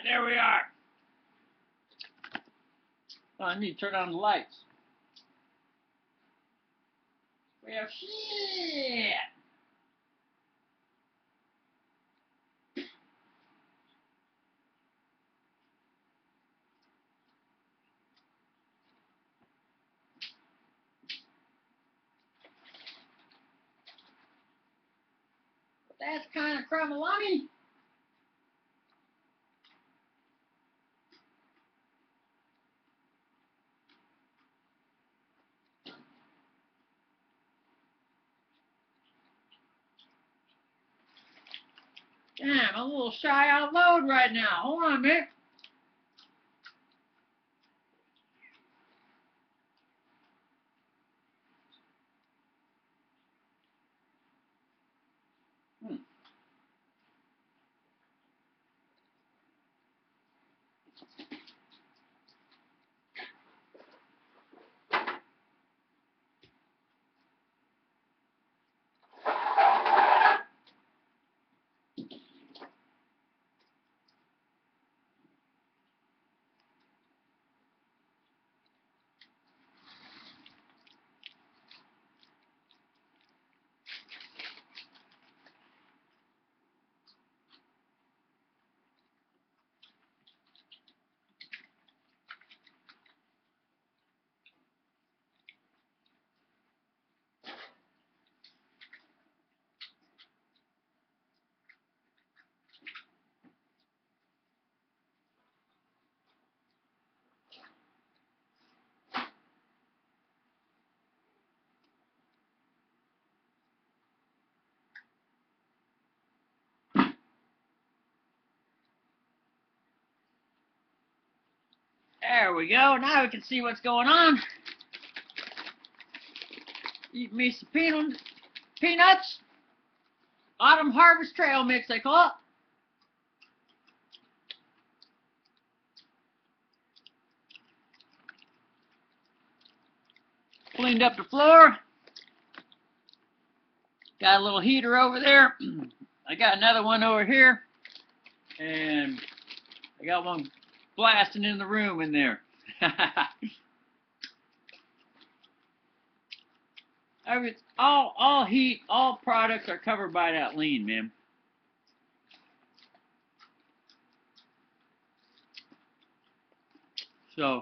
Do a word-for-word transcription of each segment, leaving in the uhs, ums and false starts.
there we are. Oh, I need to turn on the lights. Well, shit. That's kind of crummy. Damn, I'm a little shy out of load right now. Hold on a minute. Hmm. There we go. Now we can see what's going on. Eat me some peanut, peanuts. Autumn Harvest Trail Mix, I call it. Cleaned up the floor. Got a little heater over there. I got another one over here. And I got one blasting in the room in there. Every, all, all heat, all products are covered by that lean, man. So,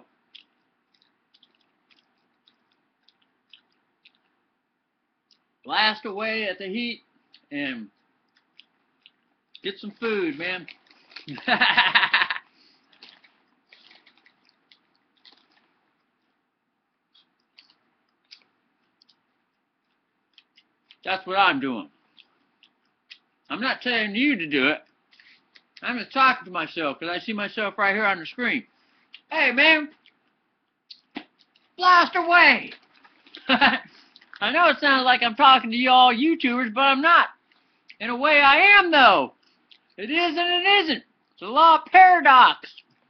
blast away at the heat and get some food, man. That's what I'm doing. I'm not telling you to do it. I'm just talking to myself because I see myself right here on the screen. Hey, man, blast away. I know it sounds like I'm talking to you all YouTubers, but I'm not. In a way, I am, though. It is and it isn't. It's a law of paradox.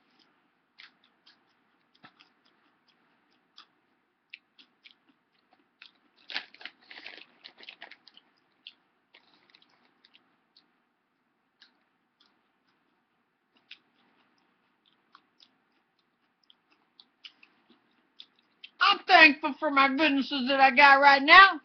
I'm thankful for my goodnesses that I got right now.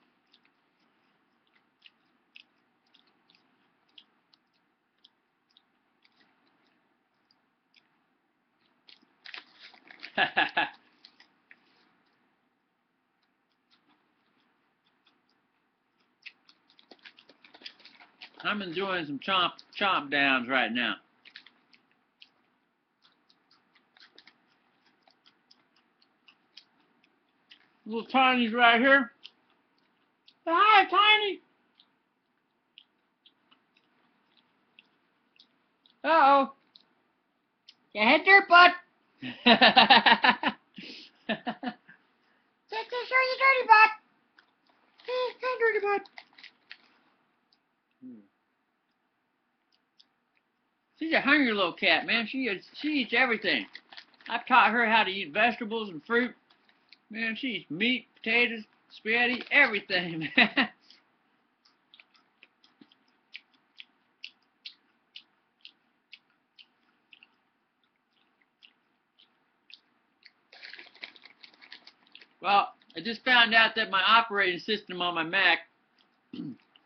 I'm enjoying some chomp chomp downs right now. Little Tiny's right here. Hi, Tiny. Uh-oh. You hit your butt. Take this, show you dirty butt. Hey, dirty butt. She's a hungry little cat, man. She is, she eats everything. I've taught her how to eat vegetables and fruit. Man, she eats meat, potatoes, spaghetti, everything, man. Well, I just found out that my operating system on my Mac is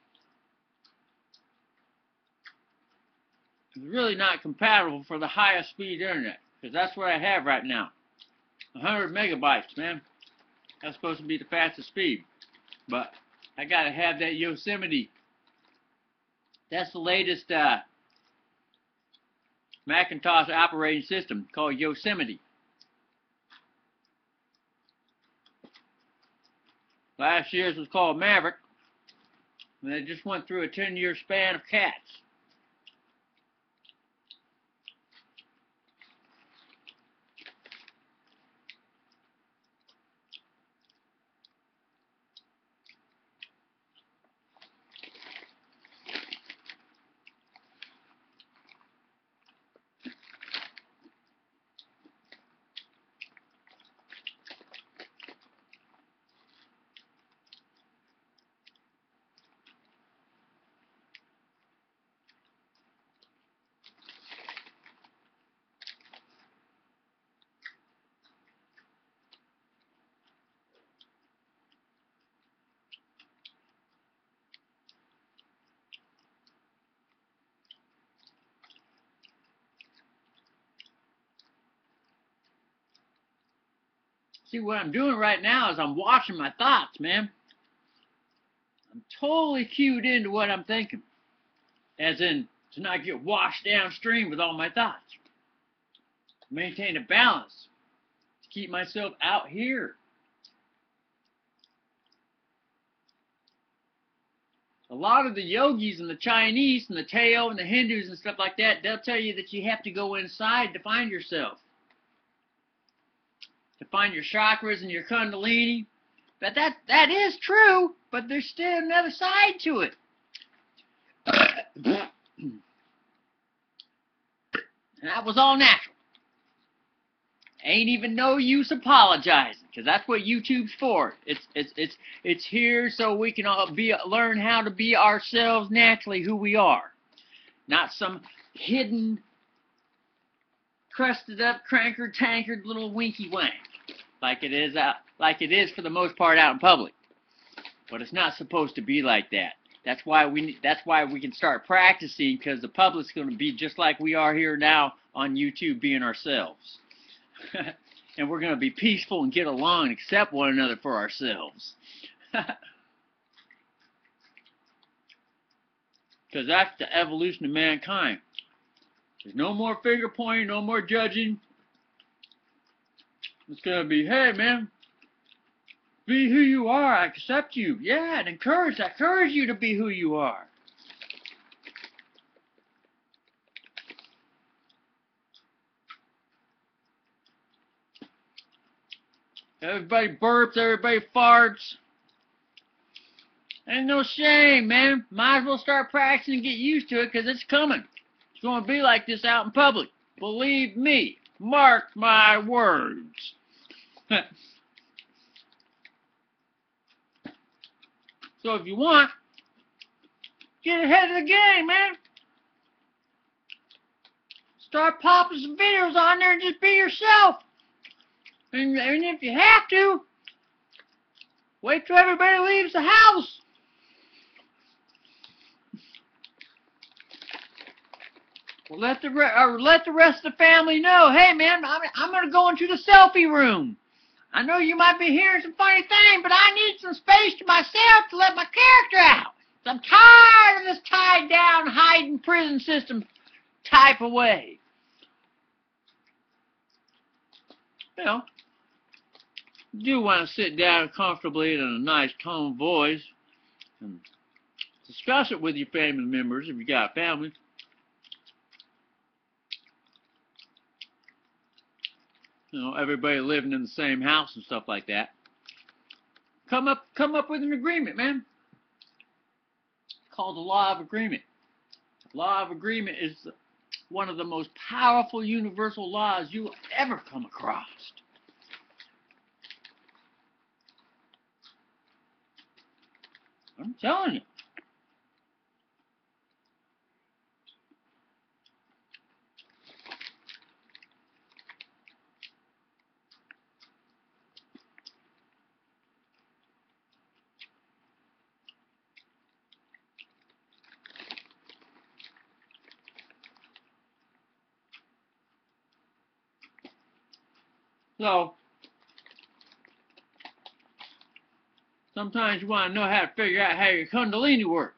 really not compatible for the highest speed internet, because that's what I have right now. one hundred megabytes, man. That's supposed to be the fastest speed. But I gotta have that Yosemite. That's the latest uh, Macintosh operating system called Yosemite. Last year's was called Maverick, and they just went through a ten year span of cats. See, what I'm doing right now is I'm watching my thoughts, man. I'm totally cued into what I'm thinking. As in, to not get washed downstream with all my thoughts. Maintain a balance. To keep myself out here. A lot of the yogis and the Chinese and the Tao and the Hindus and stuff like that, they'll tell you that you have to go inside to find yourself. To find your chakras and your kundalini. But that, that is true, but there's still another side to it. And that was all natural. Ain't even no use apologizing, because that's what YouTube's for. It's it's it's it's here so we can all be learn how to be ourselves naturally, who we are, not some hidden, crusted up, cranker, tankard little winky wank, like it is out, like it is for the most part out in public. But it's not supposed to be like that. That's why we that's why we can start practicing, because the public's going to be just like we are here now on YouTube, being ourselves. And we're going to be peaceful and get along and accept one another for ourselves. Because that's the evolution of mankind. There's no more finger pointing, no more judging. It's going to be, hey man, be who you are, I accept you. Yeah, and encourage, I encourage you to be who you are. Everybody burps, everybody farts. Ain't no shame, man. Might as well start practicing and get used to it, because it's coming. It's going to be like this out in public. Believe me. Mark my words. So if you want, get ahead of the game, man. Start popping some videos on there and just be yourself. And, and if you have to, wait till everybody leaves the house. Well, let the re or let the rest of the family know, hey man, I'm, I'm going to go into the selfie room. I know you might be hearing some funny things, but I need some space to myself to let my character out. I'm tired of this tied down, hiding prison system type of way. You know, you do want to sit down comfortably in a nice tone voice and discuss it with your family members if you got family. You know, everybody living in the same house and stuff like that. Come up, come up with an agreement, man. It's called the law of agreement. Law of agreement is one of the most powerful universal laws you will ever come across. I'm telling you. So, sometimes you want to know how to figure out how your Kundalini works.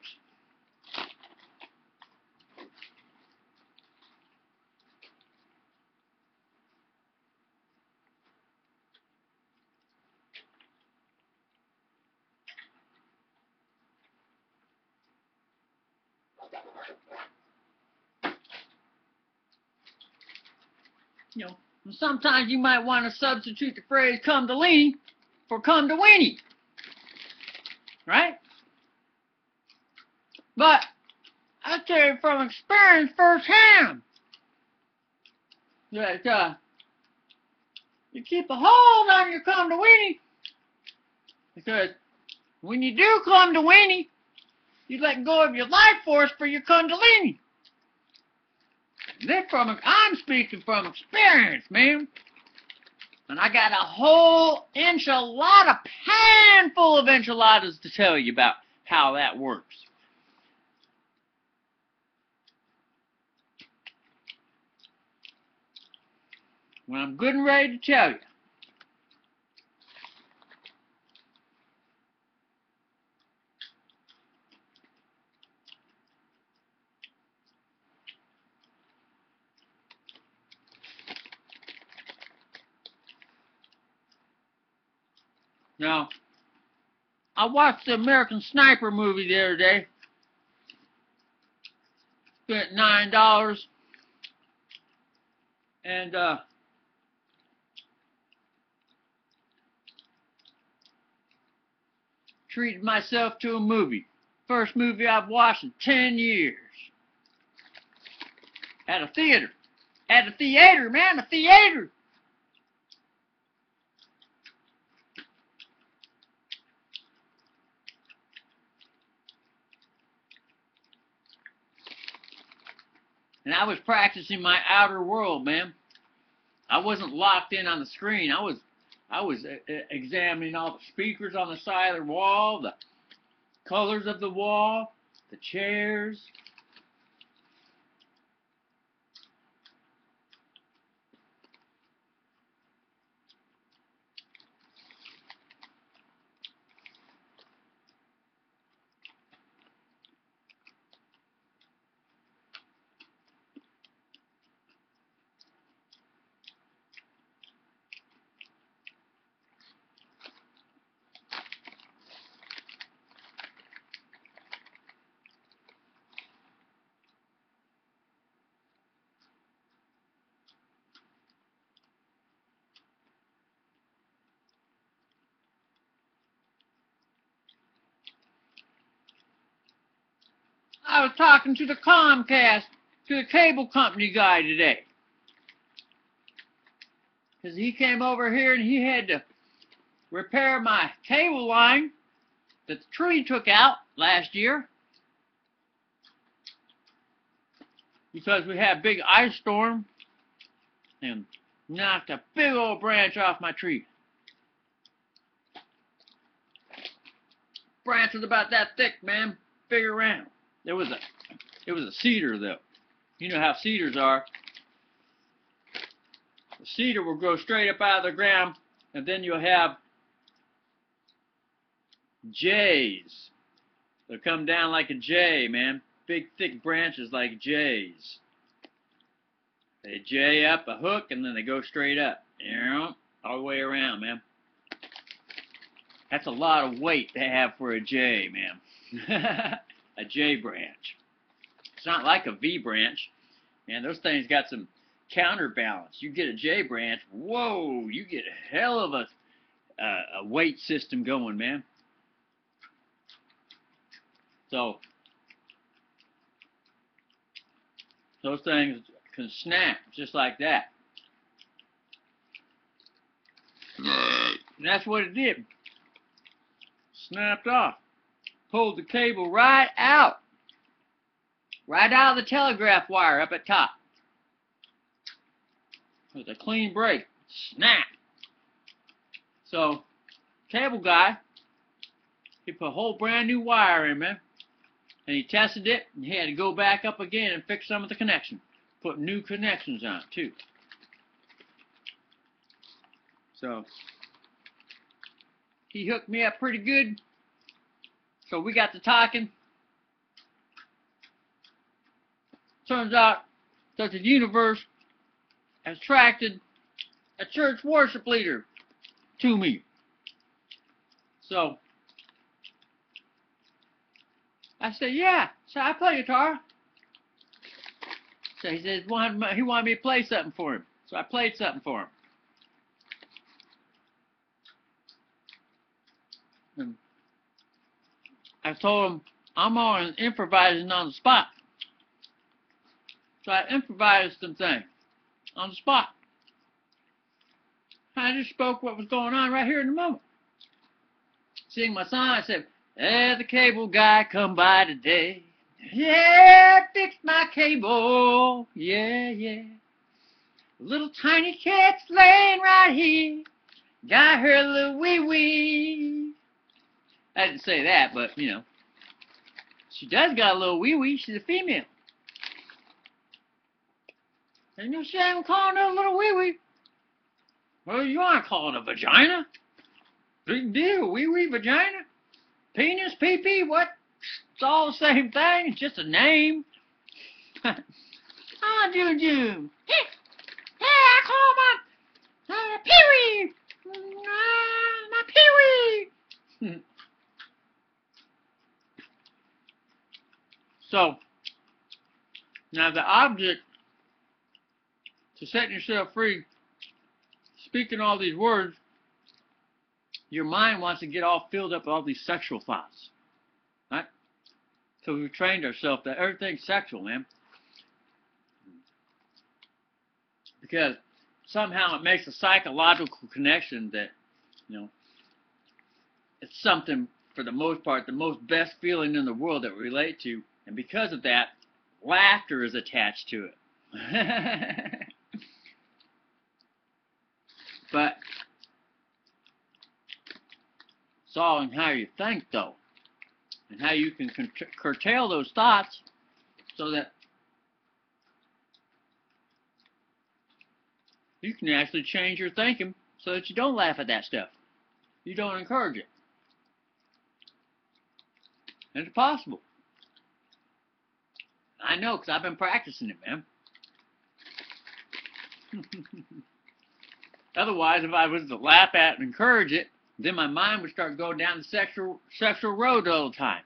You know, sometimes you might want to substitute the phrase Kundalini for Kundalini. Right? But I tell you from experience firsthand that uh, you keep a hold on your Kundalini, because when you do Kundalini, you let go of your life force for your Kundalini. This from I'm speaking from experience, man. And I got a whole enchilada pan full of enchiladas to tell you about how that works. When I'm good and ready to tell you. Now, I watched the American Sniper movie the other day. Spent nine dollars. And, uh, treated myself to a movie. First movie I've watched in ten years. At a theater. At a theater, man, a theater. And I was practicing my outer world, man. I wasn't locked in on the screen. I was I was examining all the speakers on the side of the wall, the colors of the wall, the chairs. I was talking to the Comcast, to the cable company guy today. Because he came over here and he had to repair my cable line that the tree took out last year. Because we had a big ice storm and knocked a big old branch off my tree. Branch was about that thick, man. Big around. There was a, it was a cedar though. You know how cedars are. The cedar will grow straight up out of the ground, and then you'll have jays. They'll come down like a jay, man. Big, thick branches like jays. They jay up a hook, and then they go straight up. You know, all the way around, man. That's a lot of weight to have for a jay, man. A J branch. It's not like a V branch. Man, those things got some counterbalance. You get a J branch, whoa, you get a hell of a, uh, a weight system going, man. So, those things can snap just like that. And that's what it did. Snapped off. Pulled the cable right out. Right out of the telegraph wire up at top. With a clean break. Snap. So, cable guy, he put a whole brand new wire in, man. And he tested it, and he had to go back up again and fix some of the connections. Put new connections on it, too. So he hooked me up pretty good. So we got to talking. Turns out that the universe has attracted a church worship leader to me. So I said, yeah. So I play guitar. So he says he wanted me to play something for him. So I played something for him. And I told him I'm on improvising on the spot. So I improvised some things on the spot. I just spoke what was going on right here in the moment. Sing my song, I said, hey, the cable guy come by today. Yeah, fix my cable. Yeah, yeah. Little tiny cat's laying right here. Got her little wee wee. I didn't say that, but, you know. She does got a little wee wee. She's a female. And you say I'm calling her a little wee wee. Well, you want to call it a vagina? Big deal. Wee wee vagina? Penis, pee pee, what? It's all the same thing. It's just a name. Ah, June June. Hey, hey, I call my uh, pee wee. Uh, my pee wee. So, now the object to setting yourself free, speaking all these words, your mind wants to get all filled up with all these sexual thoughts. Right? So we've trained ourselves that everything's sexual, man. Because somehow it makes a psychological connection that, you know, it's something, for the most part, the most best feeling in the world that we relate to. And because of that, laughter is attached to it. But it's all in how you think, though, and how you can curtail those thoughts so that you can actually change your thinking so that you don't laugh at that stuff. You don't encourage it. And it's possible. I know, because I've been practicing it, man. Otherwise, if I was to laugh at and encourage it, then my mind would start going down the sexual sexual road all the time.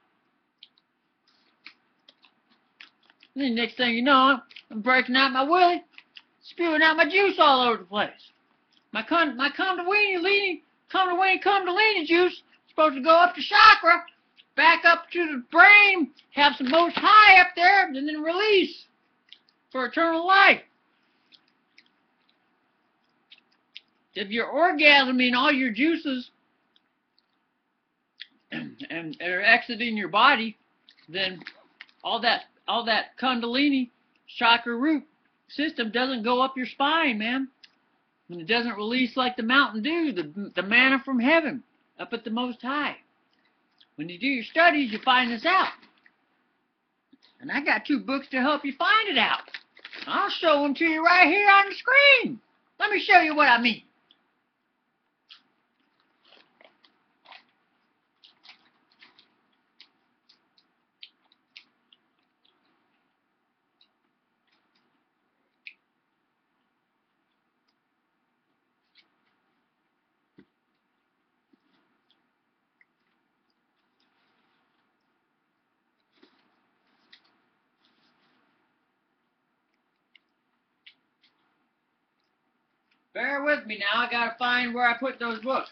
And then next thing you know, I'm breaking out my willy, spewing out my juice all over the place. My con my kundalini leaning, kundalini kundalini juice is supposed to go up the chakra, back up to the brain, have some most high up there, and then release for eternal life. If you're orgasming all your juices and are exiting your body, then all that all that kundalini chakra root system doesn't go up your spine, man. And it doesn't release like the Mountain Dew, the, the manna from heaven, up at the Most High. When you do your studies, you find this out. And I got two books to help you find it out. I'll show them to you right here on the screen. Let me show you what I mean. Bear with me now. I gotta find where I put those books.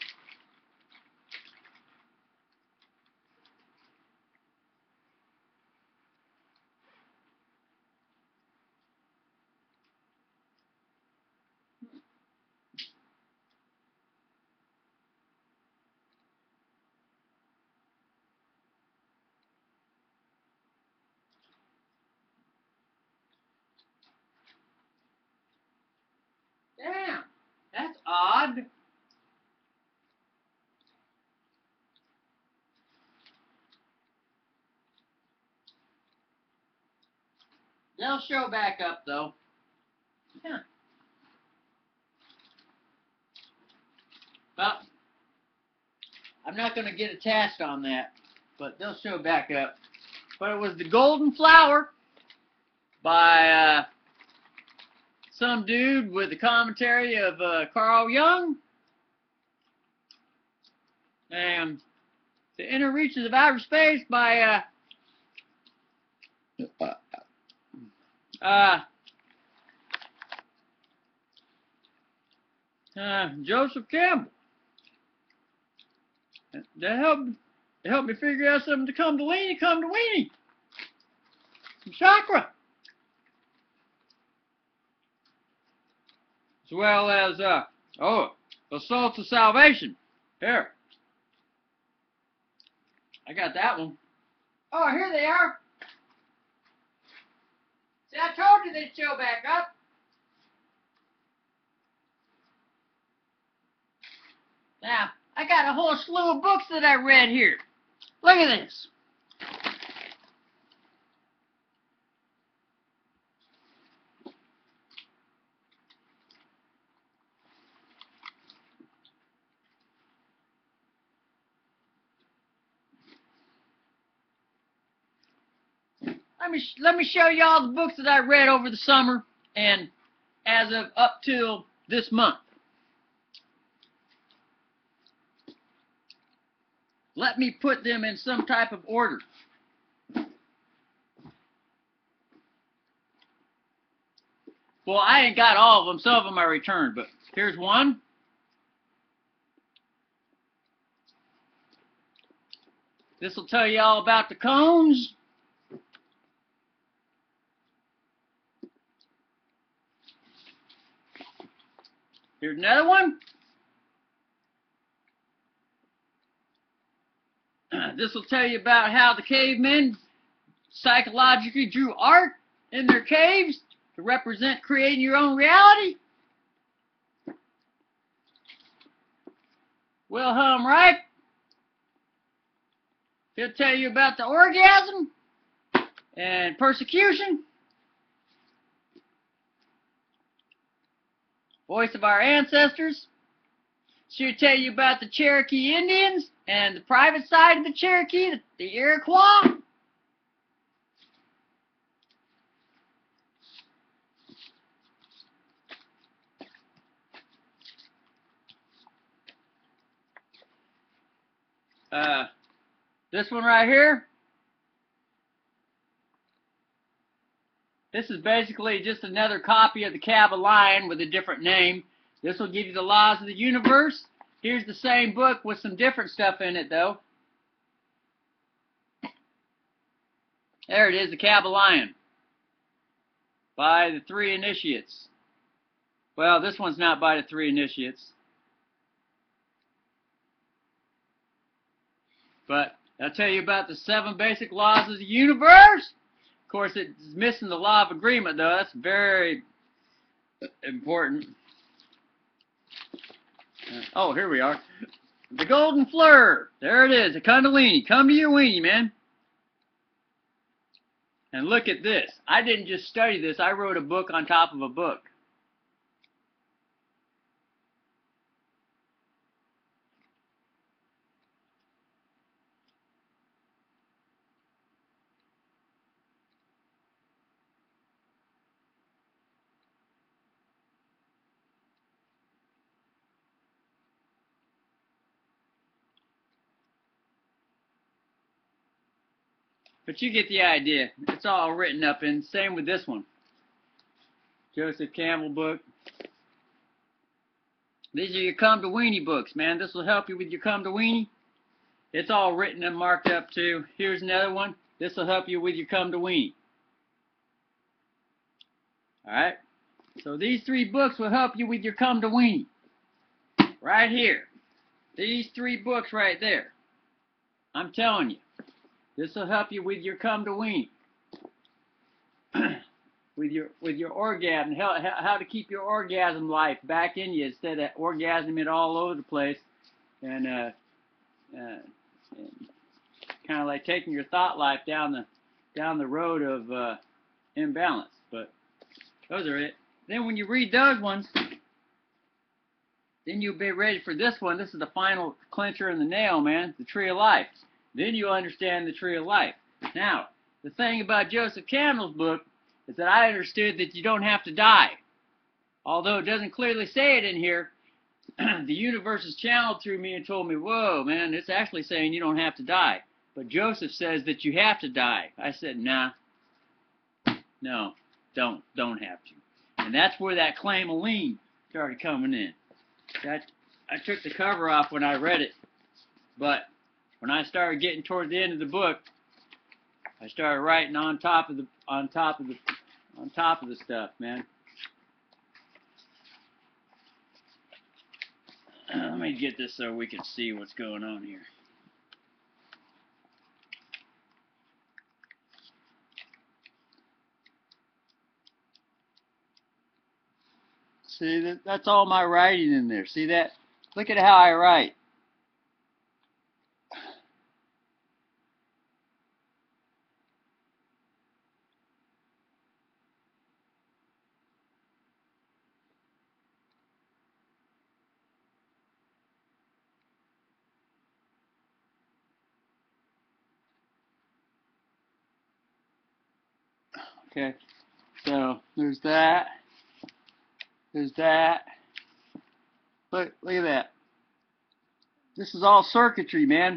Damn, that's odd. They'll show back up, though. Yeah. Well, I'm not going to get attached on that, but they'll show back up. But it was The Golden Flower by uh, some dude with the commentary of uh, Carl Jung. And The Inner Reaches of Outer Space by uh, uh, uh, Joseph Campbell. That helped, it helped me figure out something to come to weenie, come to weenie. Some chakra. As well as, uh, oh, Assaults of Salvation. Here. I got that one. Oh, here they are. See, I told you they'd show back up. Now, I got a whole slew of books that I read here. Look at this. Let me let me show you all the books that I read over the summer and as of up till this month. Let me put them in some type of order. Well, I ain't got all of them. Some of them I returned, but here's one. This will tell you all about the cones. Here's another one. This will tell you about how the cavemen psychologically drew art in their caves to represent creating your own reality. Wilhelm Reich. He'll tell you about the orgasm and persecution. Voice of Our Ancestors. She'll tell you about the Cherokee Indians and the private side of the Cherokee, the, the Iroquois. Uh, this one right here. This is basically just another copy of the Kybalion with a different name. This will give you the laws of the universe. Here's the same book with some different stuff in it, though. There it is, the Kybalion by the Three Initiates. Well, this one's not by the Three Initiates. But I'll tell you about the seven basic laws of the universe. Of course, it's missing the law of agreement, though. That's very important. Oh, here we are. The Golden Fleur. There it is, a Kundalini. Come to your weenie, man. And look at this. I didn't just study this. I wrote a book on top of a book. But you get the idea. It's all written up in. Same with this one. Joseph Campbell book. These are your Come to Weenie books, man. This will help you with your Come to Weenie. It's all written and marked up too. Here's another one. This will help you with your Come to Weenie. Alright? So these three books will help you with your Come to Weenie. Right here. These three books right there. I'm telling you. This will help you with your Come to Weenie. with your with your orgasm, how, how to keep your orgasm life back in you instead of orgasming it all over the place, and uh, uh, kind of like taking your thought life down the down the road of uh, imbalance. But those are it. Then when you read those ones, Then you'll be ready for this one. This is the final clincher in the nail, man. The Tree of Life. Then you'll understand the Tree of Life. Now, the thing about Joseph Campbell's book is that I understood that you don't have to die. Although it doesn't clearly say it in here, the universe has channeled through me and told me, whoa, man, it's actually saying you don't have to die. But Joseph says that you have to die. I said, nah, no, don't, don't have to. And that's where that claim of lien started coming in. That, I took the cover off when I read it, but when I started getting toward the end of the book, I started writing on top of the on top of the on top of the stuff, man. Let me get this so we can see what's going on here. See, that, that's all my writing in there. See that? Look at how I write. Okay, so there's that. There's that. Look, look at that. This is all circuitry, man.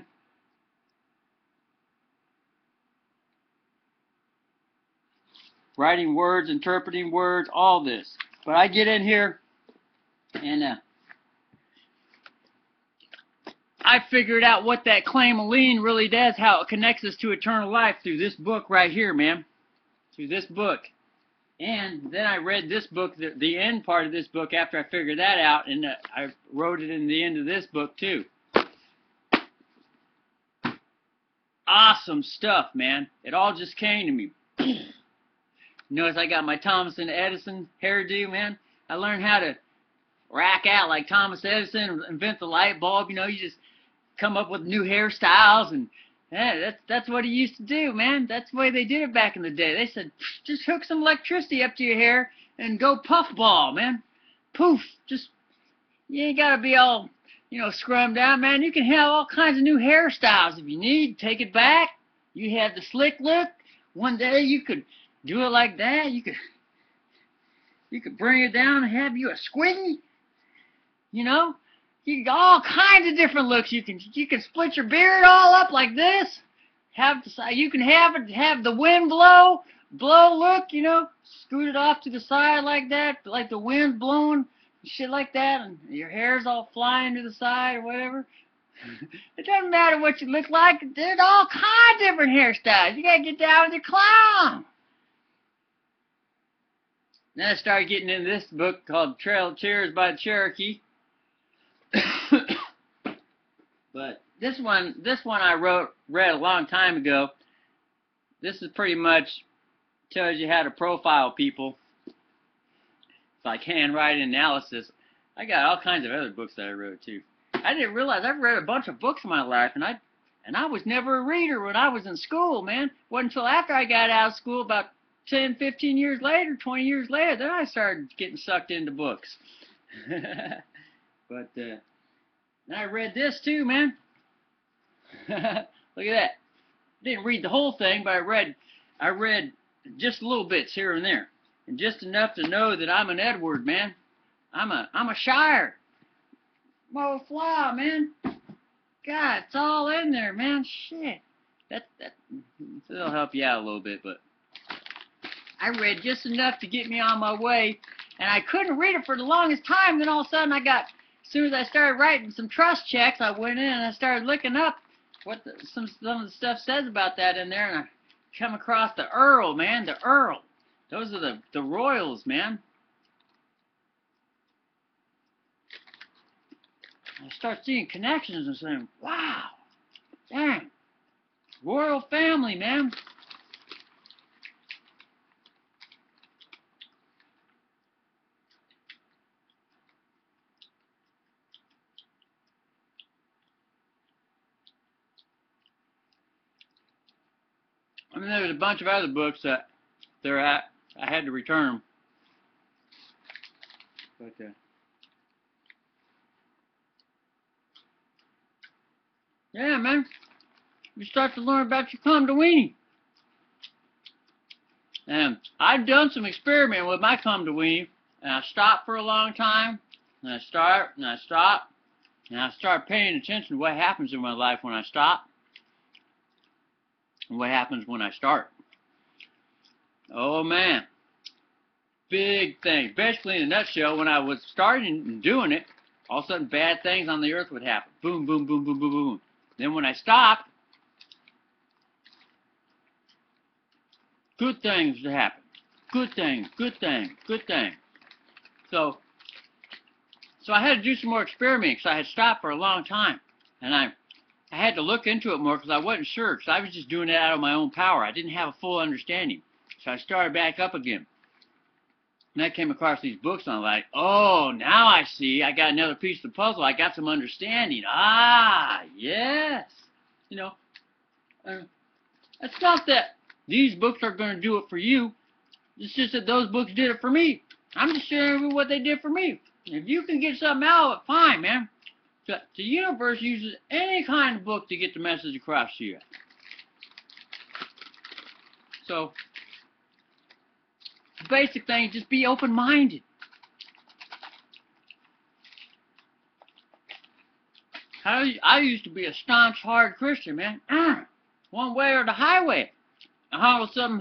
Writing words, interpreting words, all this. But I get in here and uh, I figured out what that claim of lien really does, how it connects us to eternal life through this book right here, man. Through this book. And then I read this book, the, the end part of this book, after I figured that out, and uh, I wrote it in the end of this book too. Awesome stuff, man. It all just came to me. Notice I got my Thomas and Edison hairdo, man. I learned how to rack out like Thomas Edison, invent the light bulb. You know, you just come up with new hairstyles, and yeah, that's, that's what he used to do, man. That's the way they did it back in the day. They said, just hook some electricity up to your hair and go puffball, man. Poof. Just, you ain't got to be all, you know, scrummed out, man. You can have all kinds of new hairstyles if you need. Take it back. You have the slick look. One day you could do it like that. You could, you could bring it down and have you a squiggy. You know? You got all kinds of different looks. You can you can split your beard all up like this. Have you can have it have the wind blow blow look. You know, scoot it off to the side like that, like the wind's blowing, shit like that, and your hair's all flying to the side or whatever. It doesn't matter what you look like. There's all kinds of different hairstyles. You gotta get down with your clown. Then I started getting into this book called Trail of Tears by the Cherokee. But this one, this one I wrote, read a long time ago. This is pretty much tells you how to profile people. It's like handwriting analysis. I got all kinds of other books that I wrote too. I didn't realize I've read a bunch of books in my life, and I and I was never a reader when I was in school, man. It wasn't until after I got out of school, about ten, fifteen years later, twenty years later, then I started getting sucked into books. But uh, and I read this too, man. Look at that. Didn't read the whole thing, but I read, I read just little bits here and there, and just enough to know that I'm an Edward, man. I'm a, I'm a Shire. Mo fly, man. God, it's all in there, man. Shit. That that that'll help you out a little bit, but I read just enough to get me on my way, and I couldn't read it for the longest time. Then all of a sudden, I got. As soon as I started writing some trust checks, I went in and I started looking up what the, some, some of the stuff says about that in there, and I come across the Earl, man, the Earl. Those are the, the royals, man. I start seeing connections and saying, wow, dang, royal family, man. I mean, there's a bunch of other books that they're at. I had to return them. But, uh, Yeah, man. You start to learn about your Kundalini. And I've done some experiment with my Kundalini, and I stop for a long time, and I start, and I stop, and I start paying attention to what happens in my life when I stop, and what happens when I start. Oh, man. Big thing. Basically, in a nutshell, when I was starting and doing it, all of a sudden bad things on the earth would happen. Boom, boom, boom, boom, boom, boom. Then when I stopped, good things would happen. Good things, good things, good things. So, so I had to do some more experimenting because I had stopped for a long time. And I, I had to look into it more because I wasn't sure, because I was just doing it out of my own power. I didn't have a full understanding. So I started back up again. And I came across these books, and I'm like, oh, now I see. I got another piece of the puzzle. I got some understanding. Ah, yes. You know, uh, it's not that these books are going to do it for you. It's just that those books did it for me. I'm just sharing with you what they did for me. If you can get something out of it, fine, man. The, the universe uses any kind of book to get the message across to you. So, the basic thing is just be open-minded. I, I used to be a staunch, hard Christian, man. Uh, one way or the highway. And all of a sudden,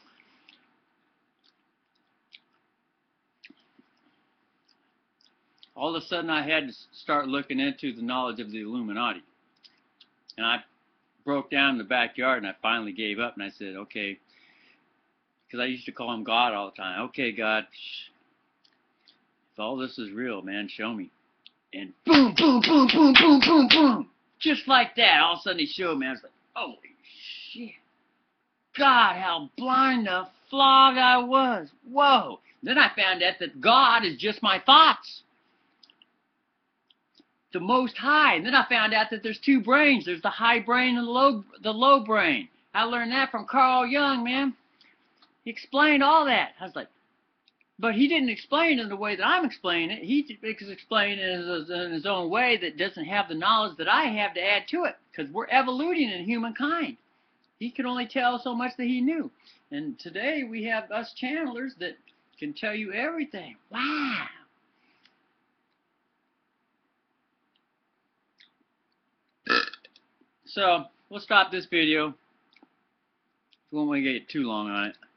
all of a sudden I had to start looking into the knowledge of the Illuminati. And I broke down in the backyard, and I finally gave up, and I said, okay, because I used to call him God all the time. Okay, God, if all this is real, man, show me. And boom, boom, boom, boom, boom, boom, boom. Just like that, all of a sudden he showed me. I was like, holy shit. God, how blind the flog I was. Whoa. Then I found out that God is just my thoughts. The Most High. And then I found out that there's two brains. There's the high brain and the low, the low brain. I learned that from Carl Jung, man. He explained all that. I was like, but he didn't explain it in the way that I'm explaining it. He explained it in his own way that doesn't have the knowledge that I have to add to it, because we're evoluting in humankind. He could only tell so much that he knew. And today we have us channelers that can tell you everything. Wow. So, we'll stop this video. We won't want to get too long on it.